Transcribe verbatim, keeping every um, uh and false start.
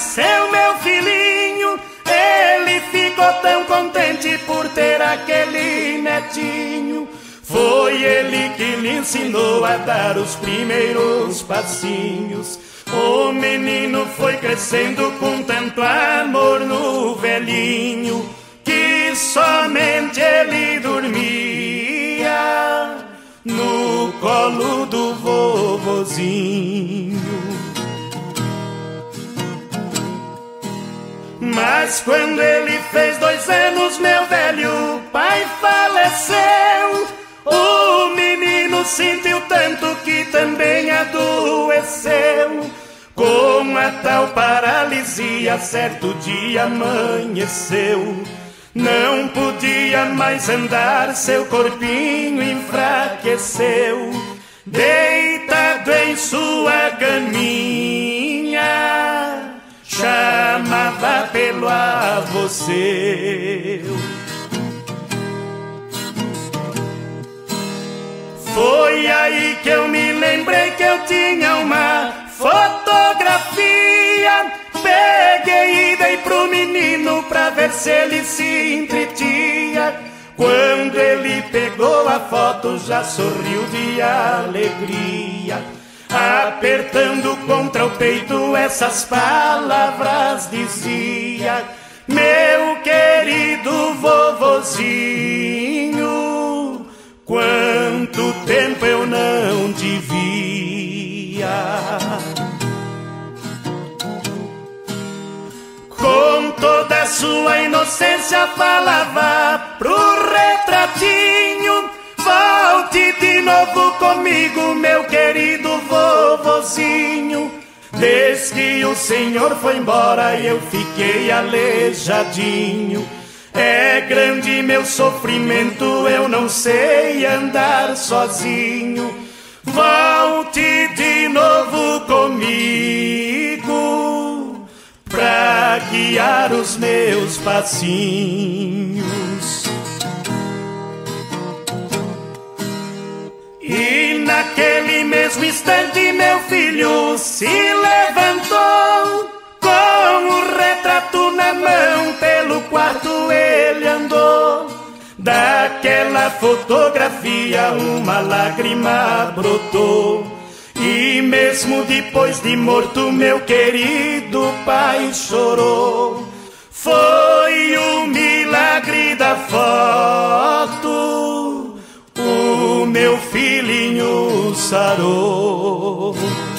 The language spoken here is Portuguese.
nasceu meu filhinho, ele ficou tão contente por ter aquele netinho. Foi ele que lhe ensinou a dar os primeiros passinhos. O menino foi crescendo com tanto amor no velhinho, que somente ele dormia no colo do vovozinho. Mas quando ele fez dois anos, meu velho pai faleceu. O menino sentiu tanto que também adoeceu. Com a tal paralisia, certo dia amanheceu. Não podia mais andar, seu corpinho enfraqueceu. Deitado em sua caminha, chamava pelo avô seu. Foi aí que eu me lembrei que eu tinha uma fotografia. Peguei e dei pro menino pra ver se ele se entretia. Quando ele pegou a foto, já sorriu de alegria. Apertando contra o peito, essas palavras dizia: meu querido vovozinho, quanto tempo eu não te via. Com toda a sua inocência falava pro retratinho: volte de novo comigo, meu querido vovozinho. Desde que o senhor foi embora eu fiquei aleijadinho. É grande meu sofrimento, eu não sei andar sozinho. Volte de novo comigo pra guiar os meus passinhos. E naquele mesmo instante meu filho se levantou. Com o retrato na mão pelo quarto ele andou. Daquela fotografia uma lágrima brotou. E mesmo depois de morto meu querido pai chorou. Foi o milagre da foto, o meu filhinho sarou.